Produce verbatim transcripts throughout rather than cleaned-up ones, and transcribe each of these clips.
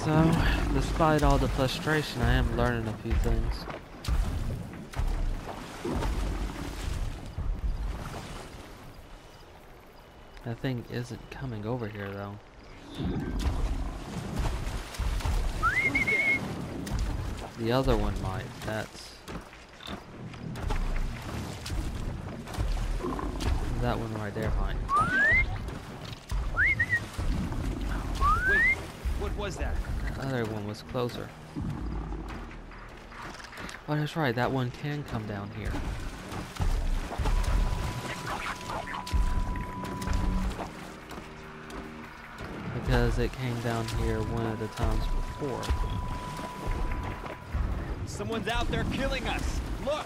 So, despite all the frustration, I am learning a few things. That thing isn't coming over here though. The other one might. That's that one right there might. Wait, what was that? The other one was closer. Oh, that's right. That one can come down here. Because it came down here one of the times before. Someone's out there killing us. Look.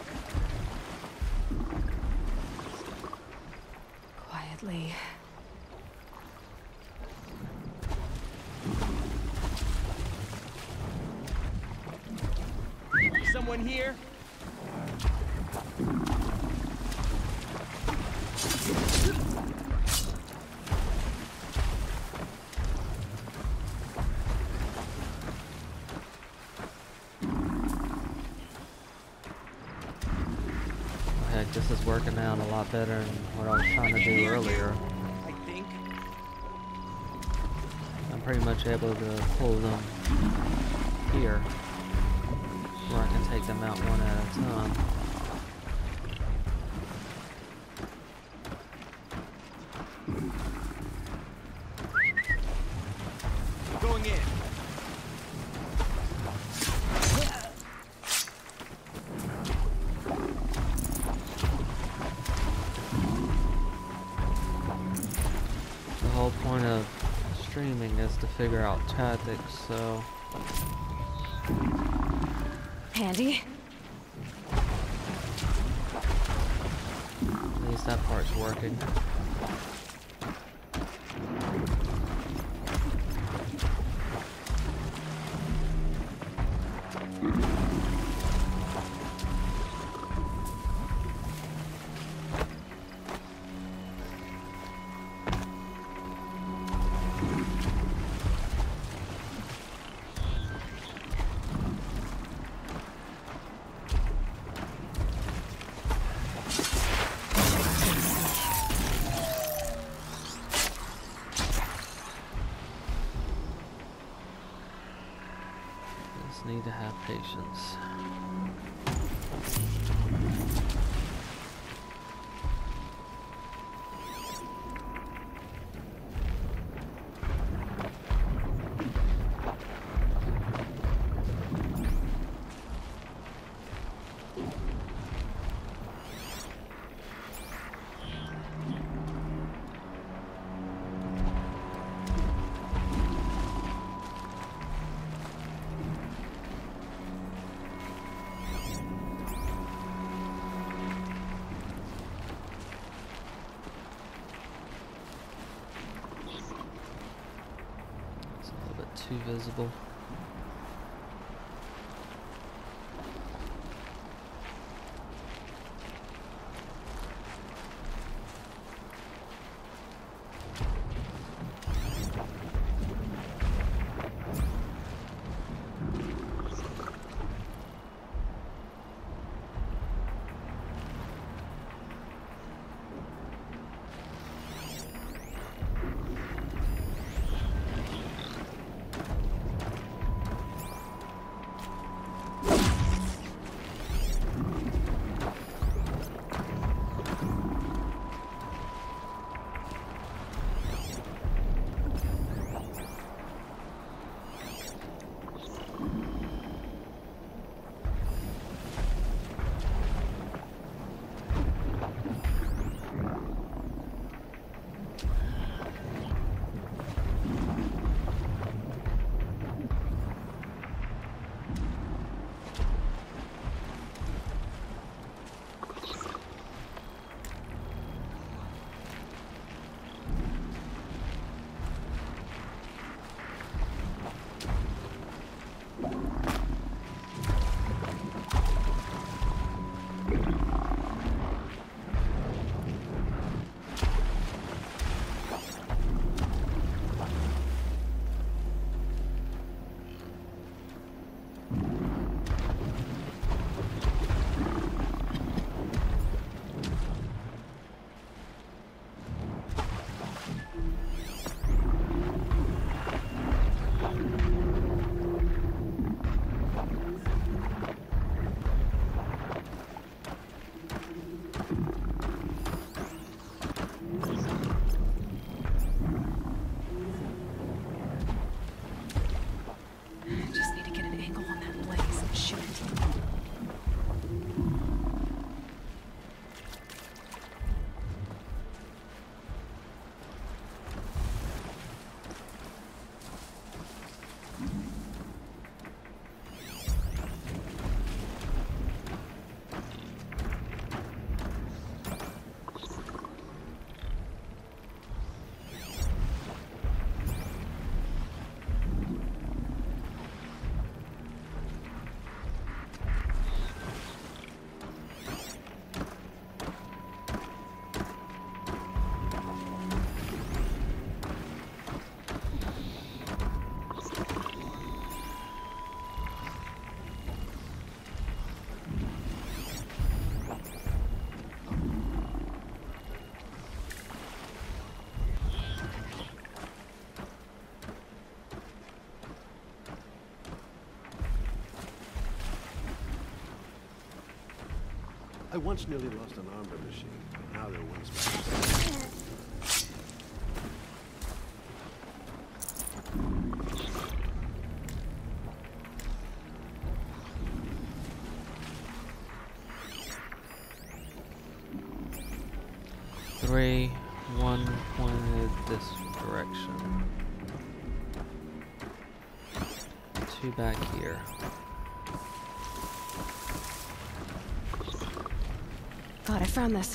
Quietly. Someone here? Heck, this is working out a lot better than what I was trying to do earlier. I think. I'm pretty much able to pull them here, where I can take them out one at a time. Going in. The whole point of streaming is to figure out tactics, so Handy. at least that part's working. Need to have patience. Too visible. I once nearly lost an armor machine. Now they're one spot. Three, one pointed this direction. Two back here. God, I found this.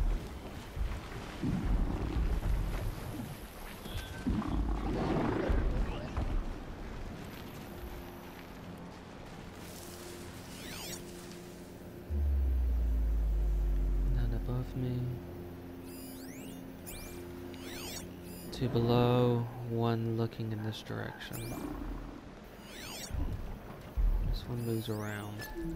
None above me. Two below, one looking in this direction. This one moves around.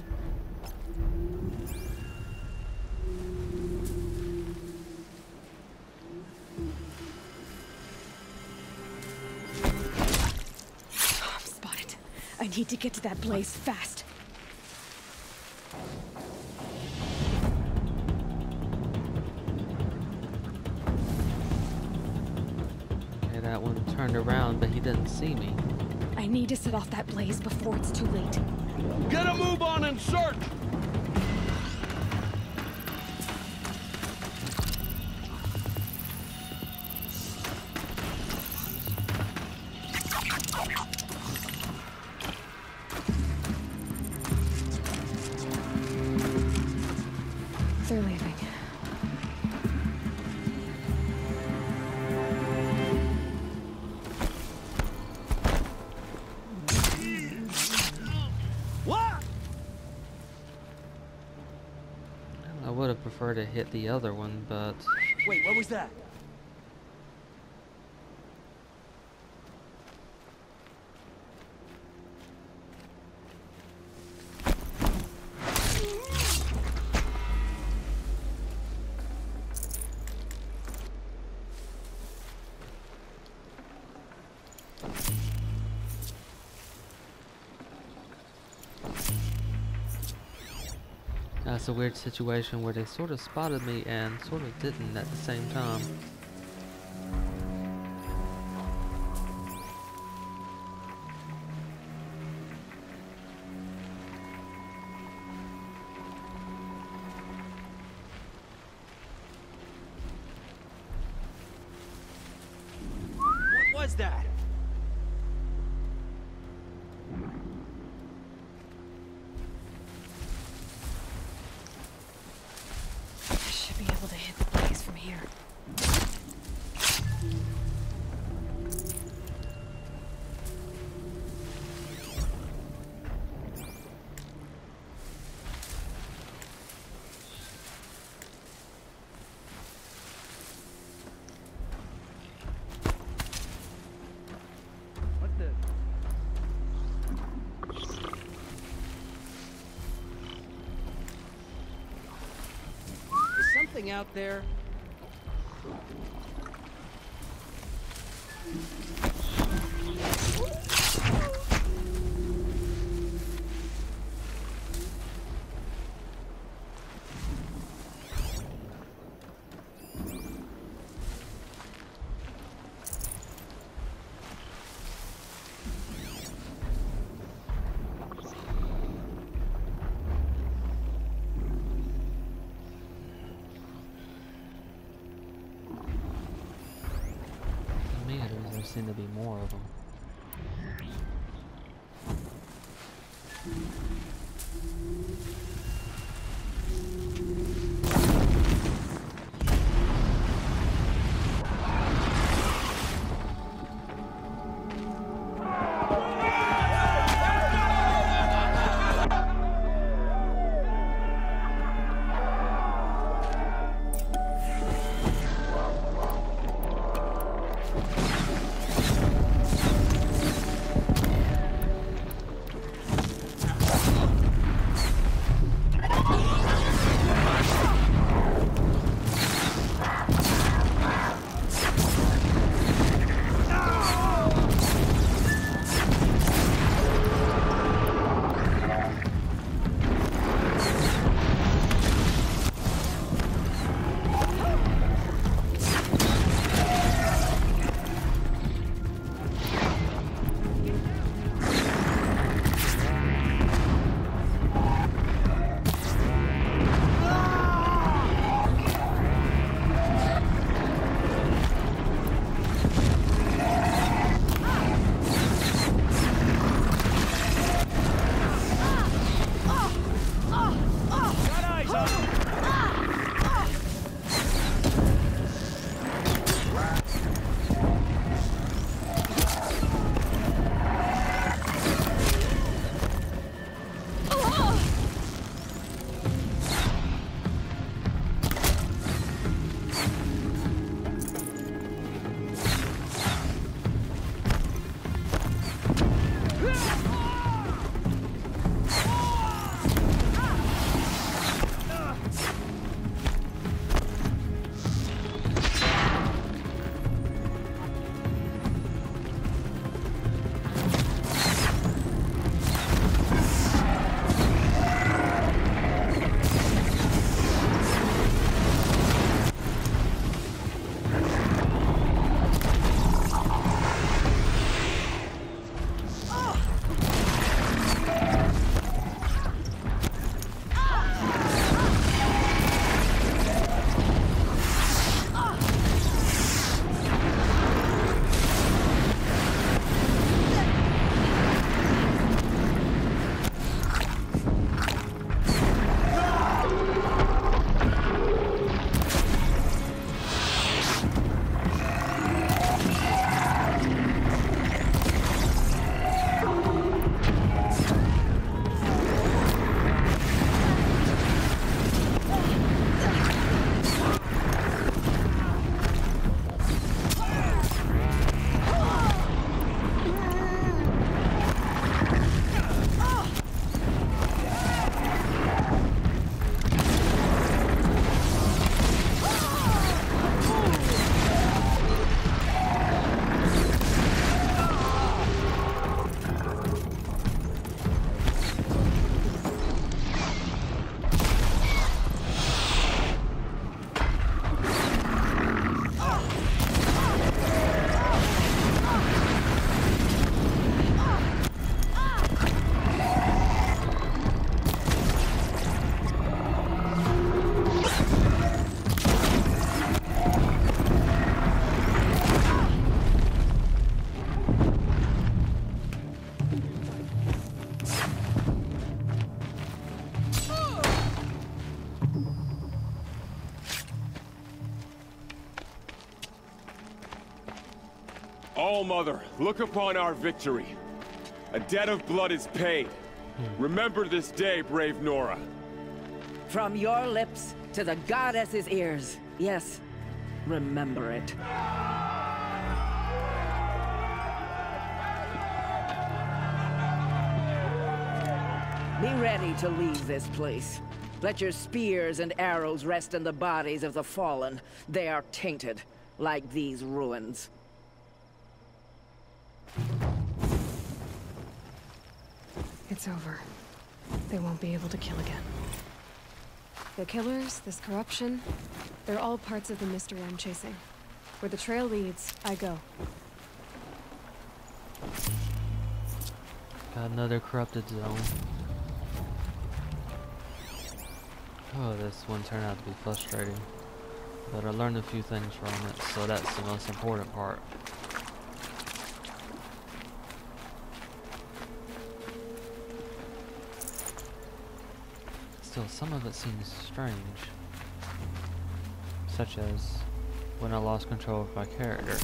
Oh, I'm spotted. I need to get to that blaze fast. Okay, that one turned around, but he didn't see me. I need to set off that blaze before it's too late. Get a move on and search! They're leaving. What? I would have preferred to hit the other one, but Wait, what was that? that's a weird situation where they sort of spotted me and sort of didn't at the same time. What was that? I should be able to hit the blaze from here. What the? Is something out there? To me, there seem to be more of them. All-Mother, look upon our victory. A debt of blood is paid. Remember this day, brave Nora. From your lips to the goddess's ears. Yes, remember it. Be ready to leave this place. Let your spears and arrows rest in the bodies of the fallen. They are tainted, like these ruins. It's over. They won't be able to kill again. The killers, this corruption, they're all parts of the mystery I'm chasing. Where the trail leads, I go. Got another corrupted zone. Oh, this one turned out to be frustrating. But I learned a few things from it, so that's the most important part. Still, some of it seems strange. Such as when I lost control of my character.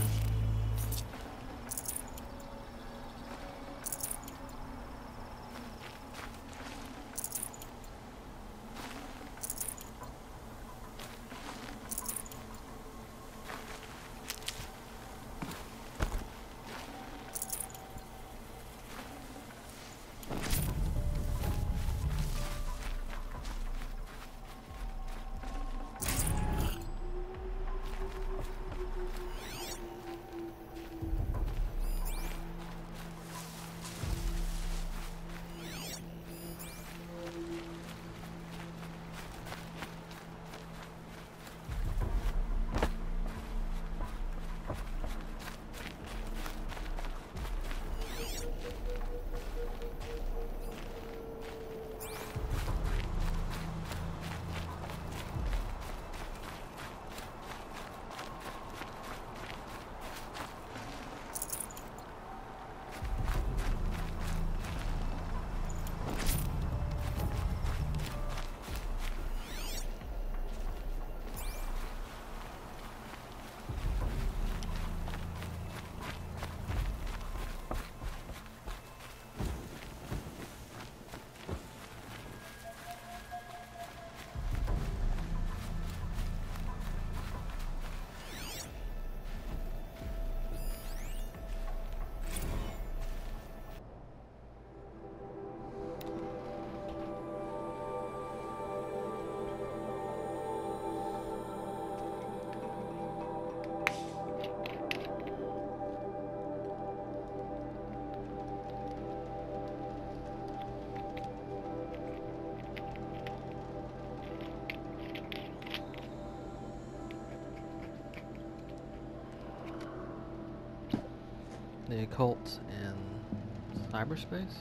The occult in cyberspace?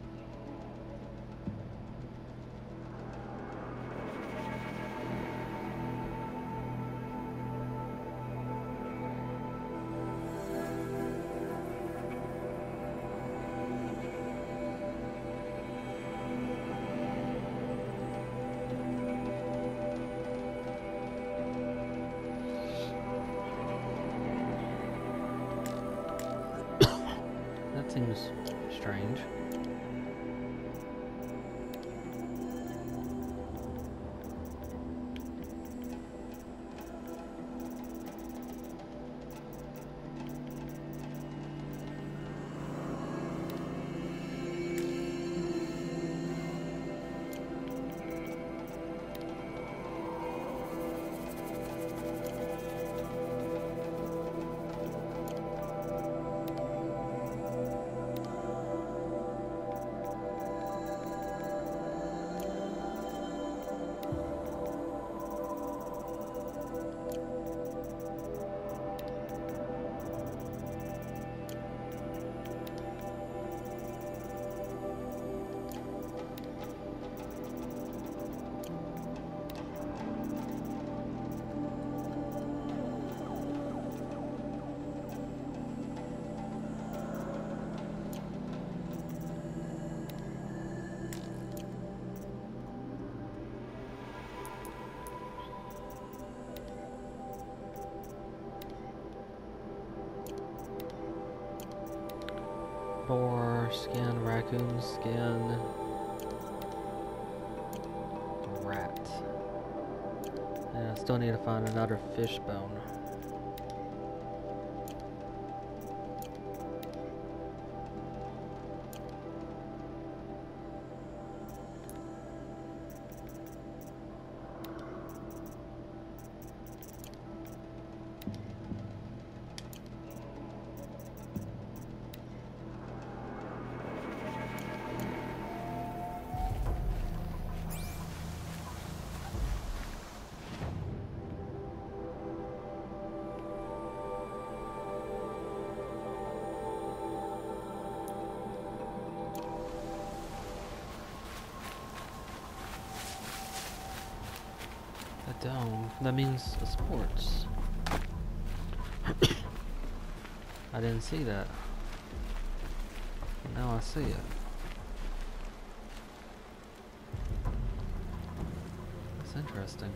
That seems strange. Boar skin, raccoon skin, rat. And I still need to find another fish bone. Dome. That means sports. I didn't see that. Now I see it. It's interesting.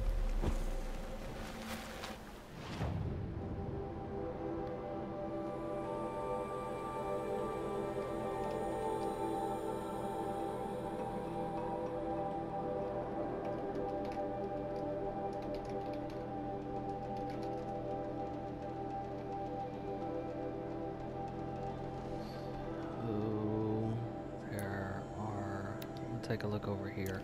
Take a look over here.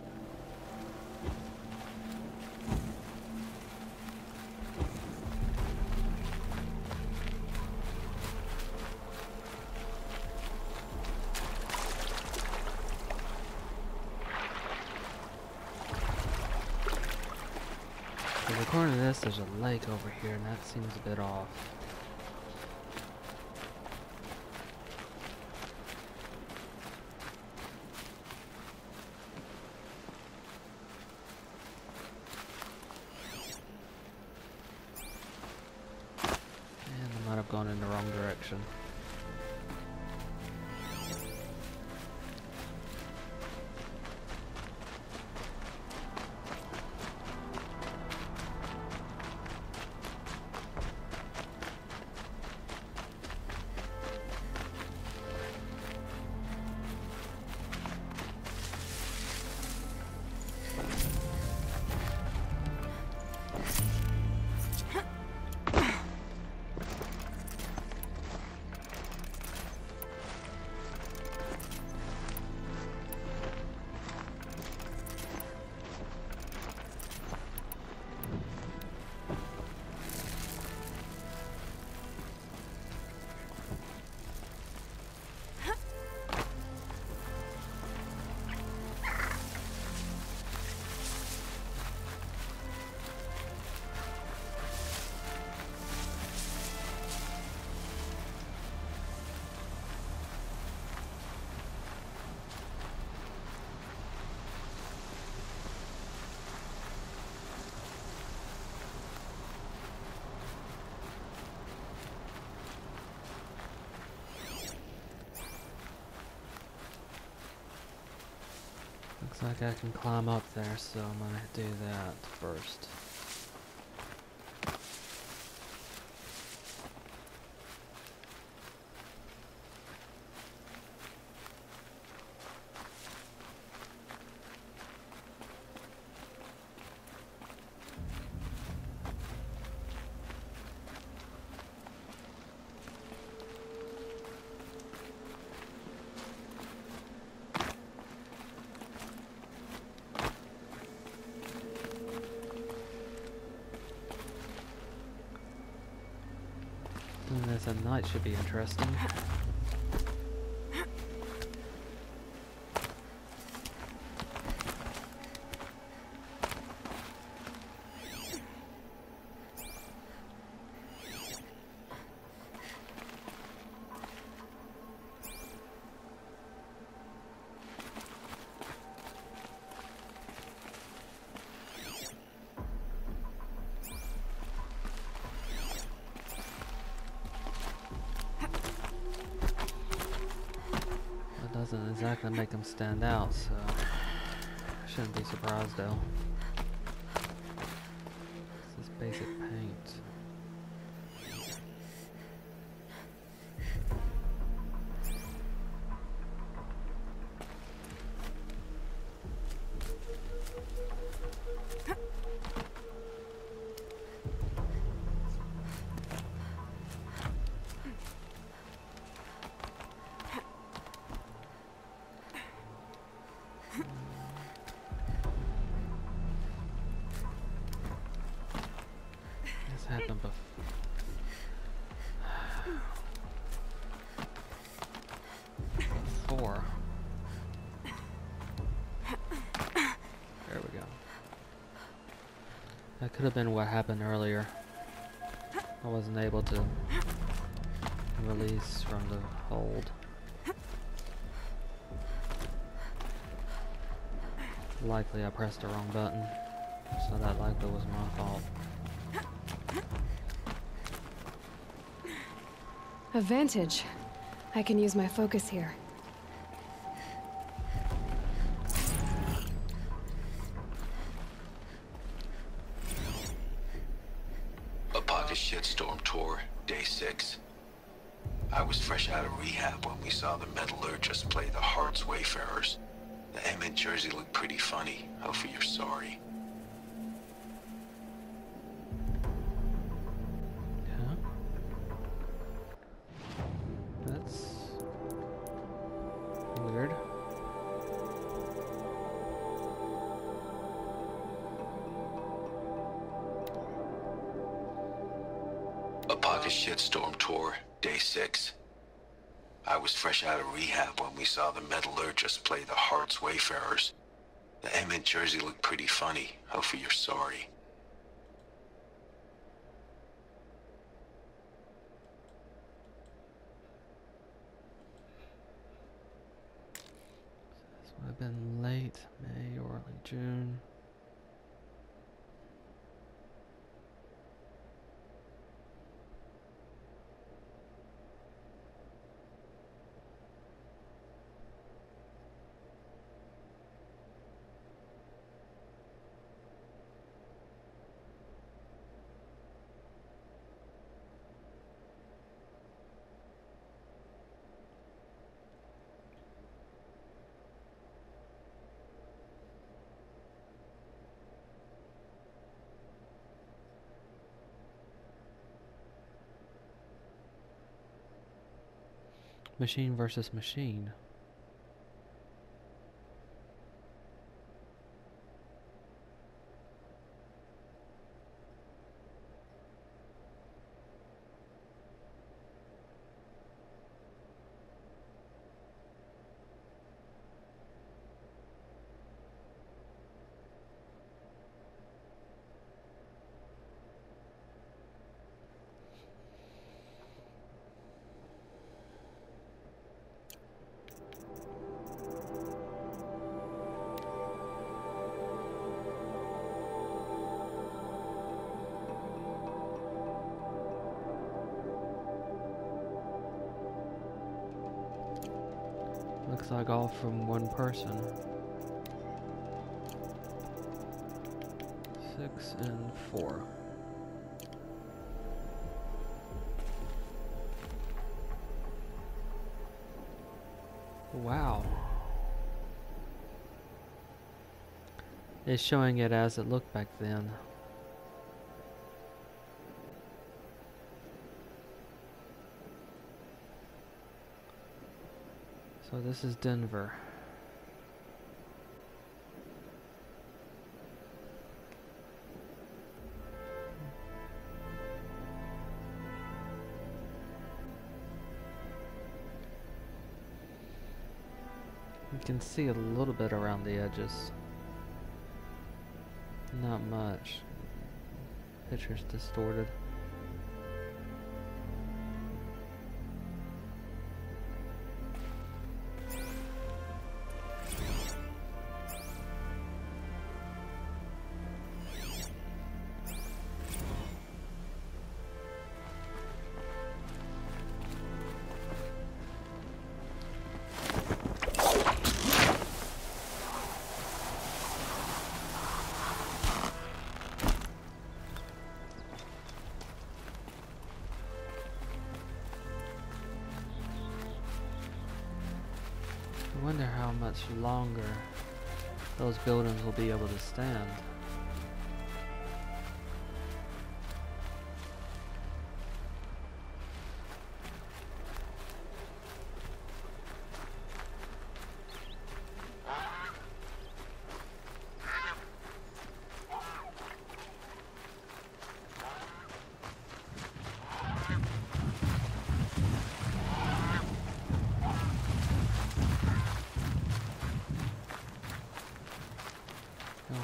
So according to this, there's a lake over here, and that seems a bit off. Gone in the wrong direction. Looks like I can climb up there, so I'm gonna do that first. And this at night should be interesting. Doesn't exactly make them stand out, so I shouldn't be surprised though. This is basic paint. before. There we go. That could have been what happened earlier. I wasn't able to release from the hold. Likely I pressed the wrong button, so that likely was my fault. A vantage. I can use my focus here. A pocket shitstorm tour, day six. I was fresh out of rehab when we saw the metallurgist play the Heart's Wayfarers. The M in Jersey looked pretty funny. Hopefully you're sorry. Yeah. That's weird. A pocket shitstorm tour, day six. I was fresh out of rehab when we saw the metallurgist play the Heart's Wayfarers. The M in Jersey looked pretty funny. Hopefully you're sorry. This would have been late May or early June. Machine versus machine. Looks like all from one person. Six and four. Wow. It's showing it as it looked back then. So this is Denver. You can see a little bit around the edges. Not much. Picture's distorted. I wonder how much longer those buildings will be able to stand.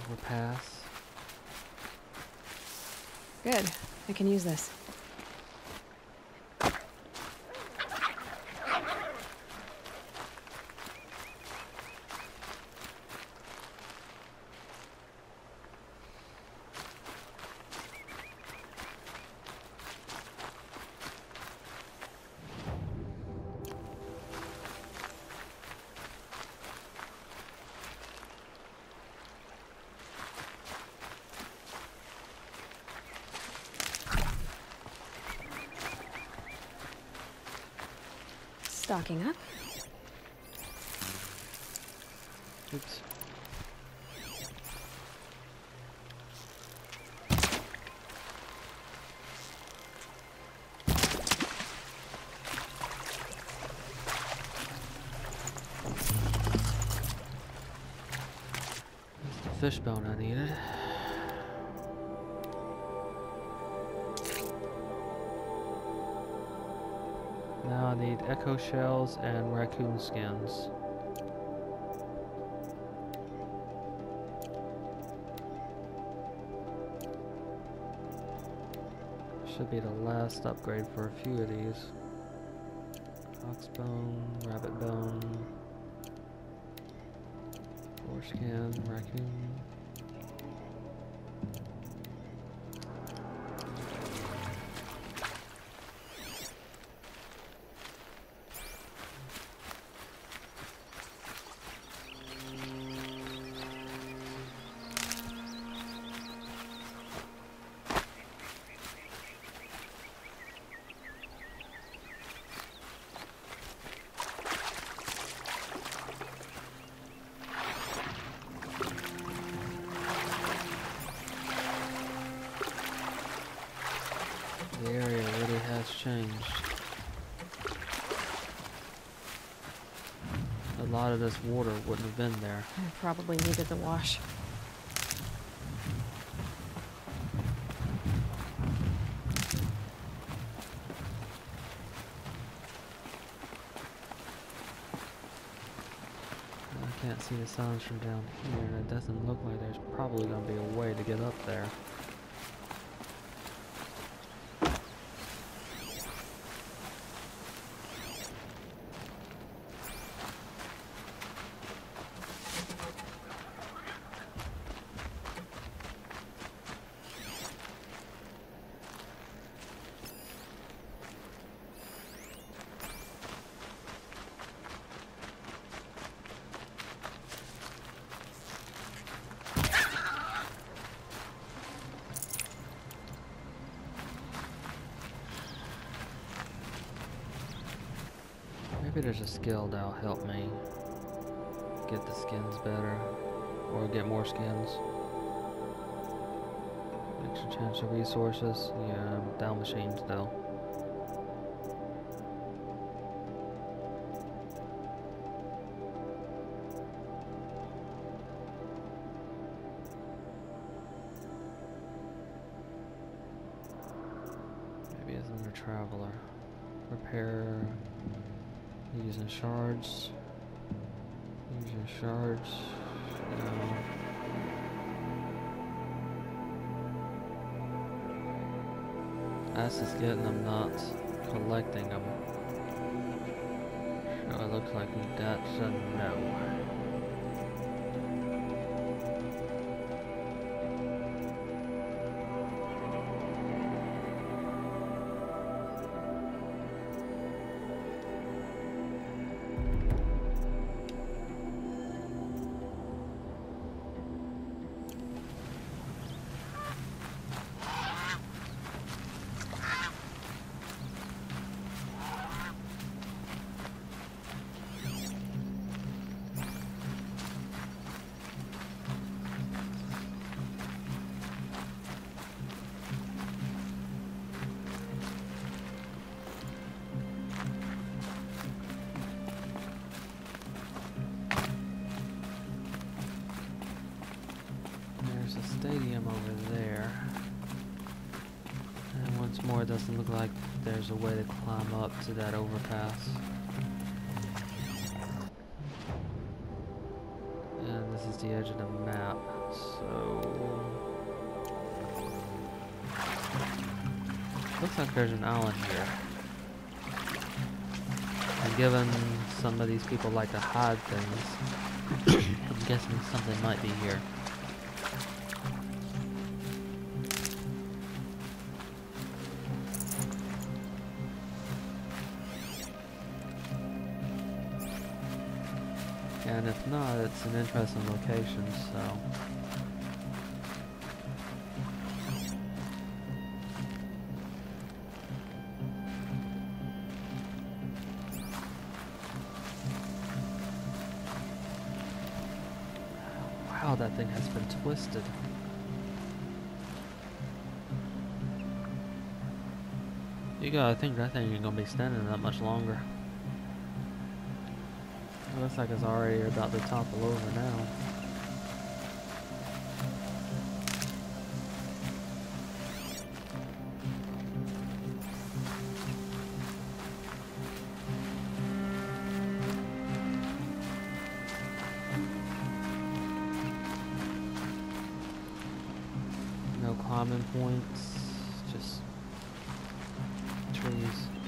overpass. Good. I can use this. Stocking up. Oops. That's the fishbone I needed. Now I need echo shells and raccoon skins. Should be the last upgrade for a few of these. Ox bone, rabbit bone, foreskin, raccoon. The area really has changed. A lot of this water wouldn't have been there. I probably needed the wash. I can't see the signs from down here, and it doesn't look like there's probably going to be a way to get up there. Maybe there's a skill that'll help me get the skins better, or get more skins. Extra chance of resources. Yeah, down machines though. Maybe it's under traveler. Repair. Using shards. Using shards. No. That's just getting them, not collecting them. So it looks like that's a no. Stadium over there, and once more it doesn't look like there's a way to climb up to that overpass. And this is the edge of the map. So looks like there's an island here. And given some of these people like to hide things, I'm guessing something might be here. And if not, it's an interesting location, so... Wow, that thing has been twisted. You gotta think that thing ain't gonna be standing that much longer. It looks like it's already about to topple over now. No climbing points, just trees.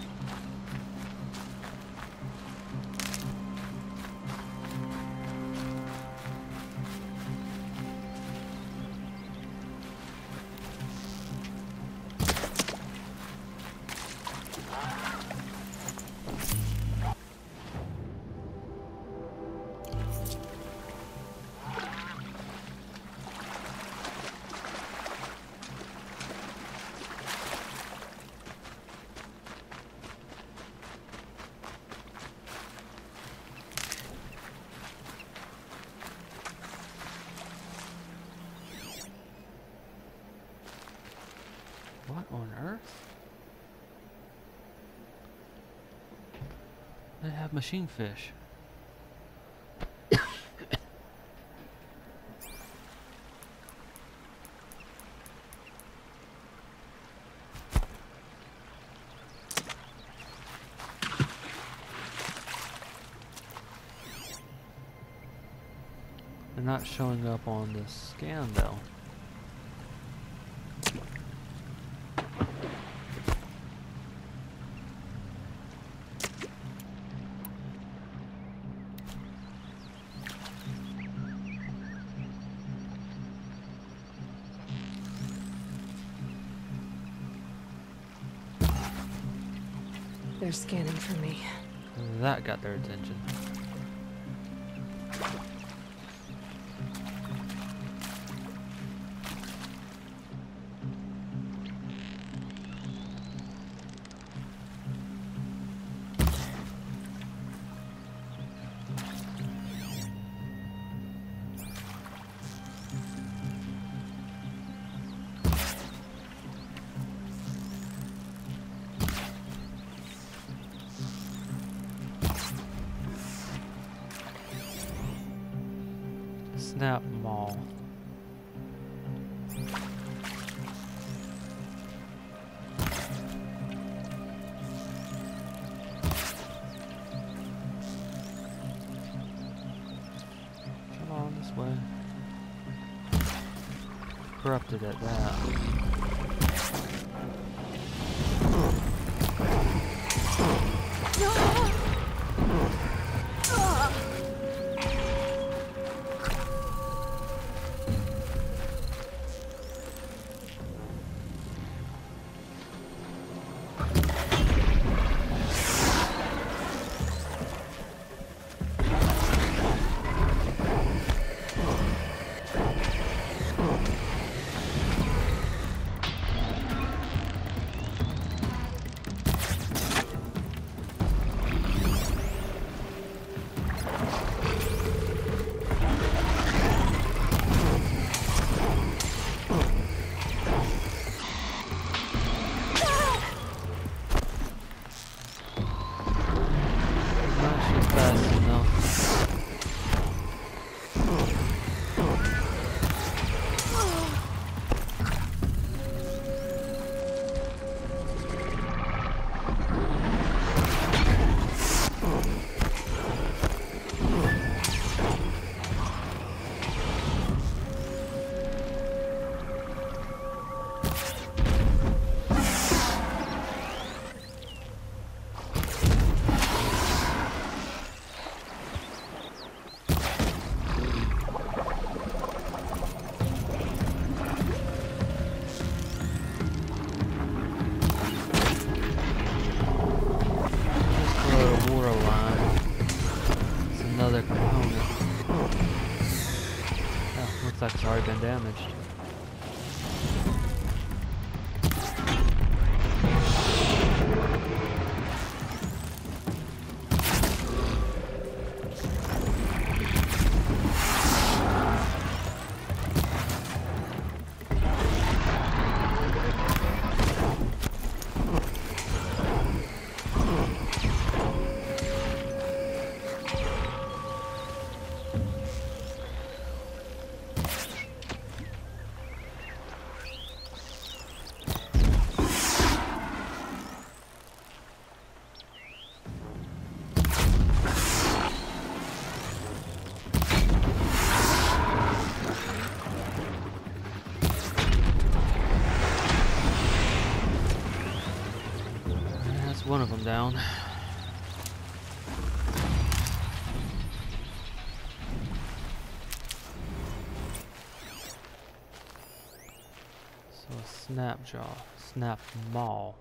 What on earth? They have machine fish. They're not showing up on the scan though. They're scanning for me. That got their attention. Snap Mall. Come on this way. Corrupted at that. looks like it's already been damaged. One of them down. So a snapjaw, snap maw.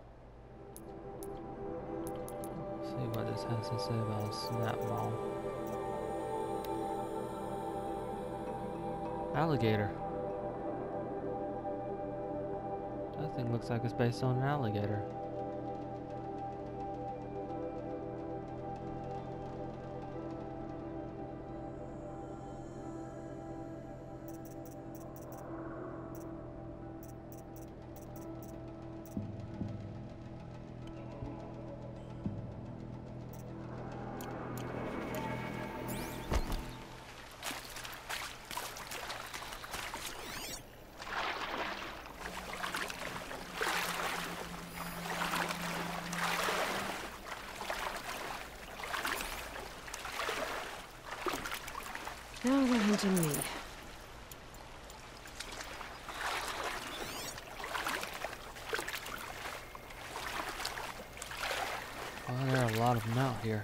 See what this has to say about a snap maw. Alligator. That thing looks like it's based on an alligator. Now they're hunting me. Well, there are a lot of them out here.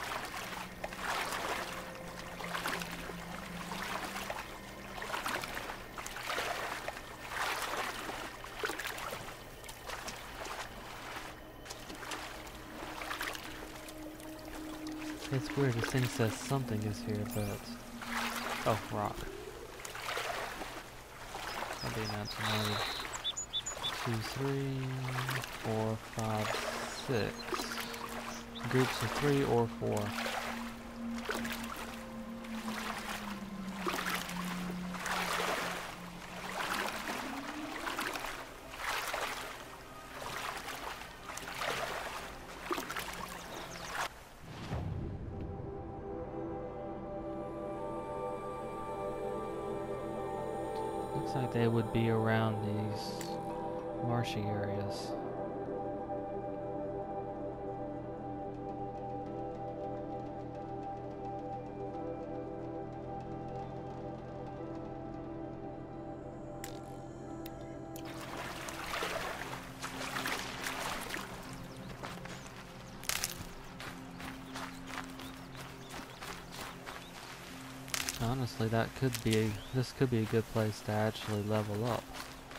It's weird, this thing says something is here, but... Oh, rock. That'll be an answer mode. Two, three, four, five, six. Groups of three or four. Looks like they would be around these marshy areas. Honestly, that could be, this could be a good place to actually level up.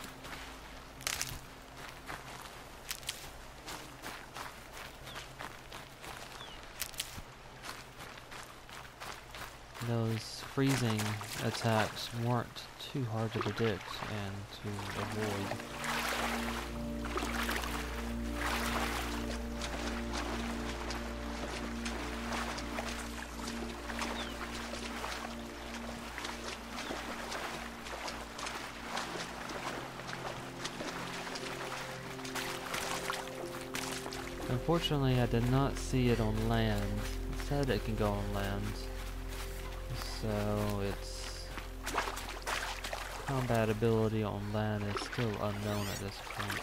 Those freezing attacks weren't too hard to predict and to avoid. Unfortunately, I did not see it on land. It said it can go on land. So its combat ability on land is still unknown at this point.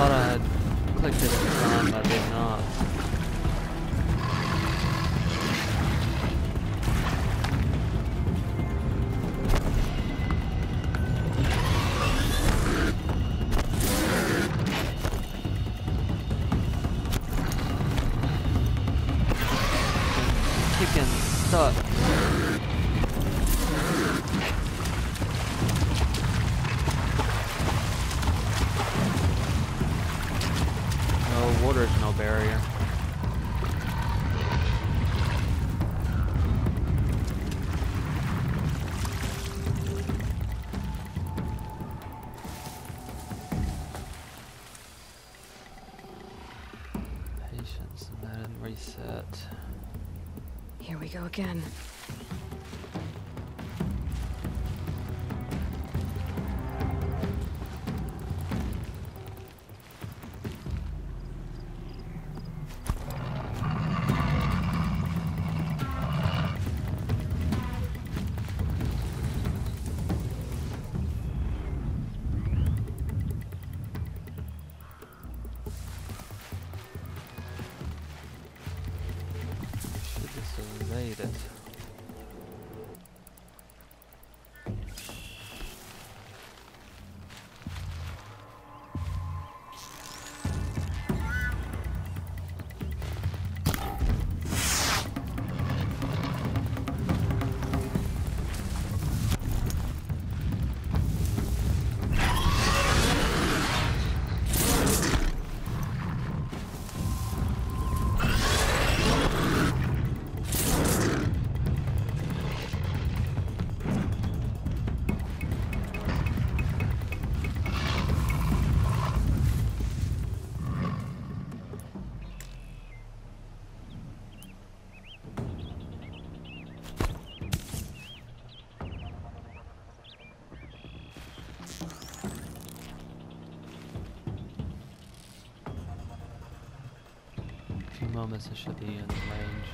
thought I had clicked it at the time, but I did not. Kicking stuck. No, water's no barrier. Patience, and that didn't reset. Here we go again. Made it. Moments it should be in range.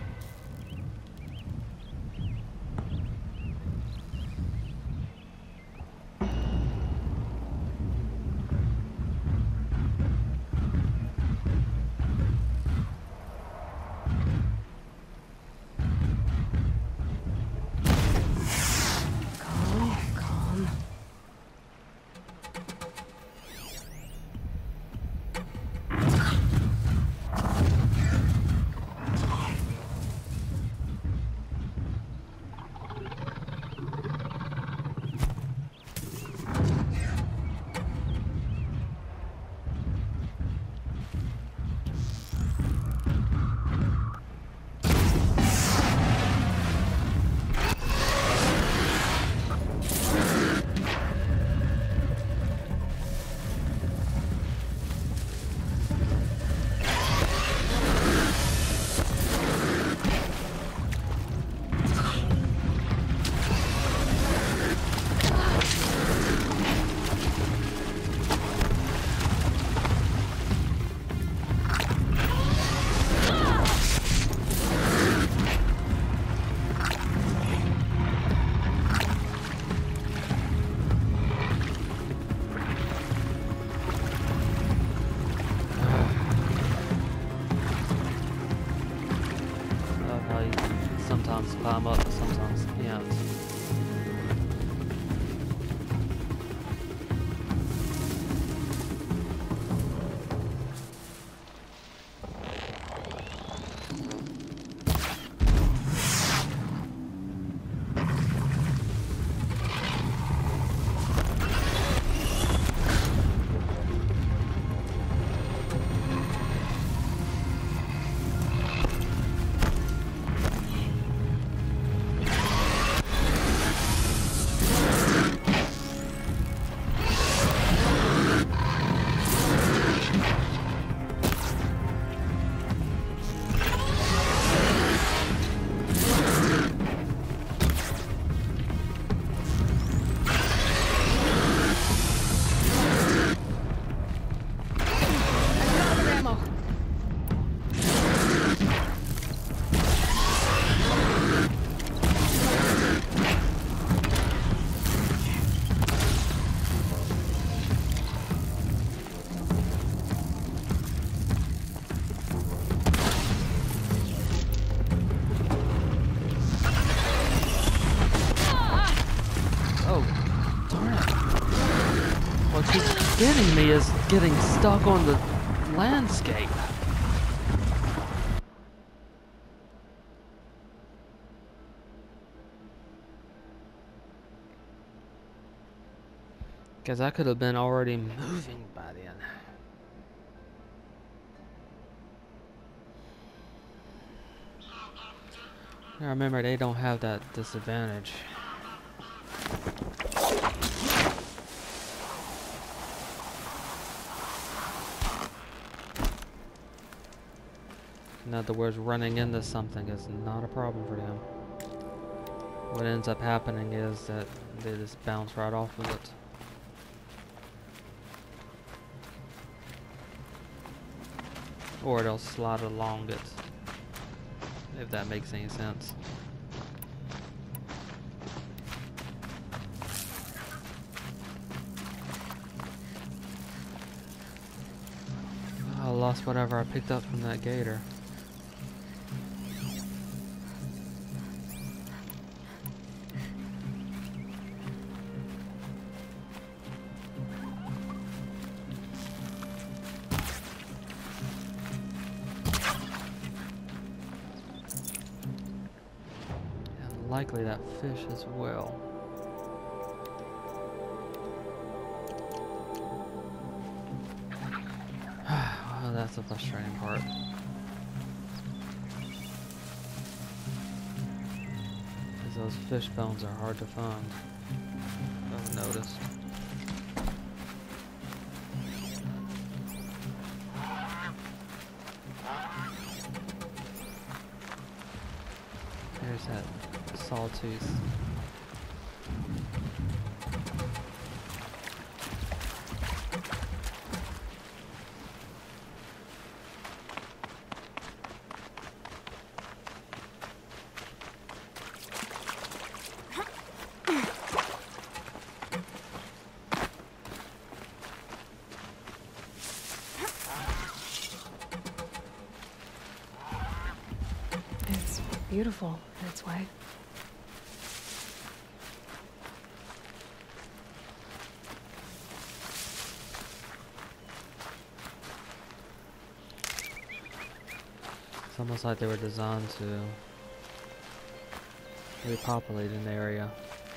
Calm, calm. Sometimes climb up, sometimes can't. keeps getting me is getting stuck on the landscape. Because I could have been already moving by then. Now remember, they don't have that disadvantage. In other words, running into something is not a problem for them. What ends up happening is that they just bounce right off of it. Or they'll slide along it, if that makes any sense. I lost whatever I picked up from that gator. And likely that fish as well. Well, that's the frustrating part. Because those fish bones are hard to find. I've noticed. There's that sawtooth. Beautiful in its way. It's almost like they were designed to repopulate an area.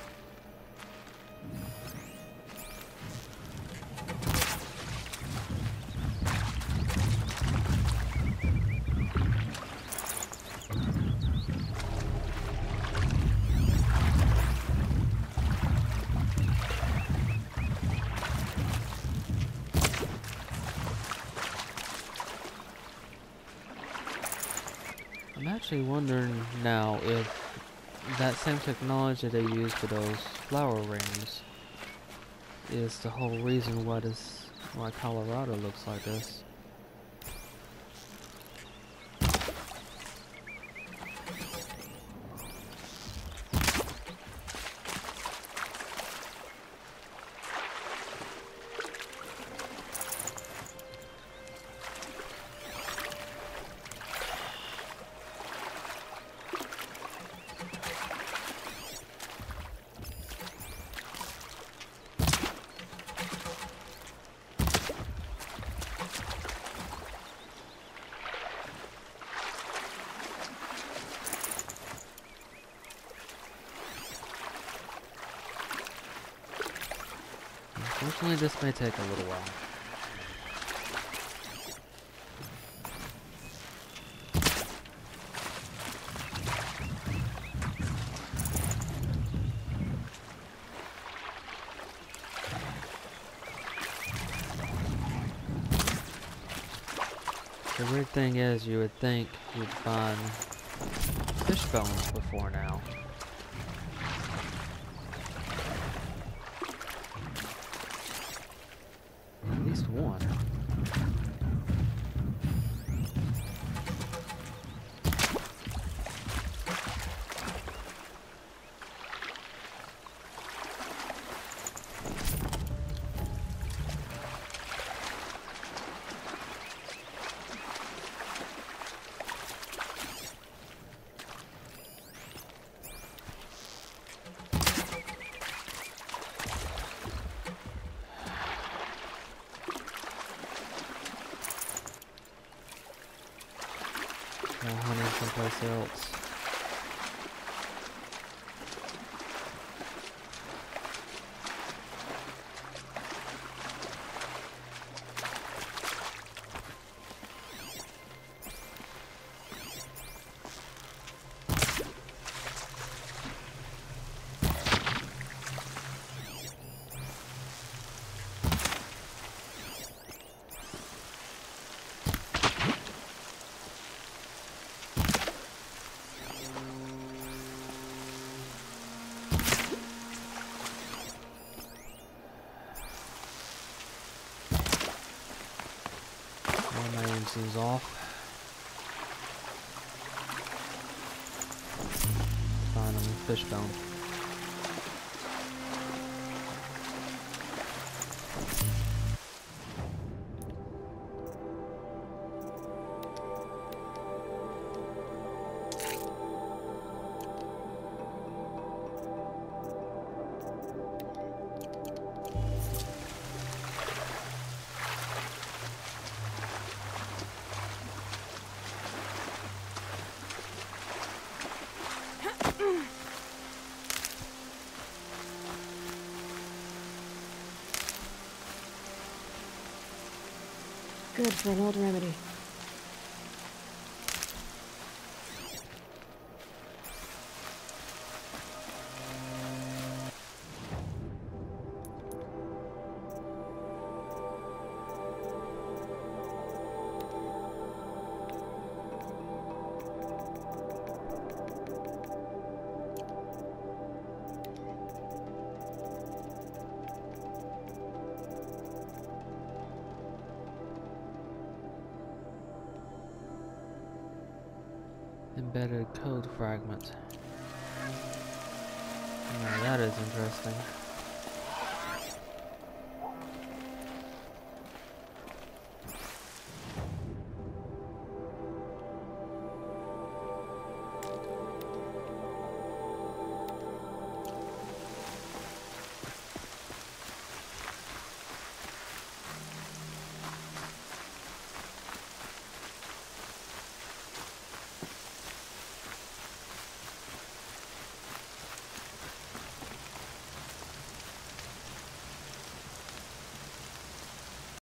I'm actually wondering now if that same technology they use for those flower rings is the whole reason why this, why Colorado looks like this. Unfortunately, this may take a little while. The weird thing is, you would think you'd find fish bones before now. At least one. More hunting someplace else. Is off. Finally, fishbone. Good for an old remedy. Embedded code fragment. Now that is interesting.